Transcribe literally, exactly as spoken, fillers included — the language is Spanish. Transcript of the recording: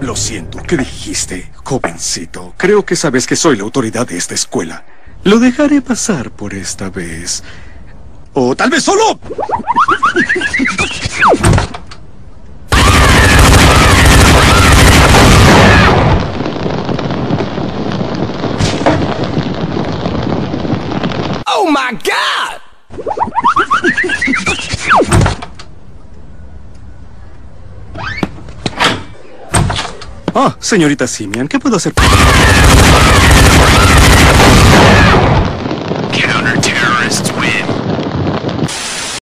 Lo siento, ¿qué dijiste, jovencito? Creo que sabes que soy la autoridad de esta escuela. Lo dejaré pasar por esta vez. O tal vez solo... Oh my God! Ah, señorita Simian, ¿qué puedo hacer?